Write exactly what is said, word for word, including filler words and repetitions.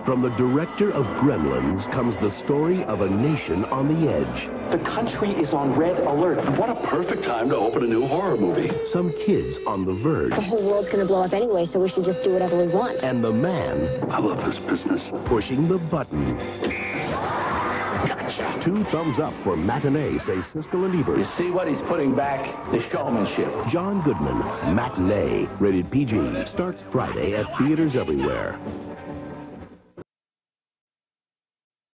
From the director of Gremlins comes the story of a nation on the edge. The country is on red alert. What a perfect time to open a new horror movie. Some kids on the verge. The whole world's gonna blow up anyway, so we should just do whatever we want. And the man... I love this business. ...pushing the button. Gotcha. Two thumbs up for Matinee, say Siskel and Ebert. You see what he's putting back? The showmanship. John Goodman, Matinee, rated P G, starts Friday at theaters everywhere.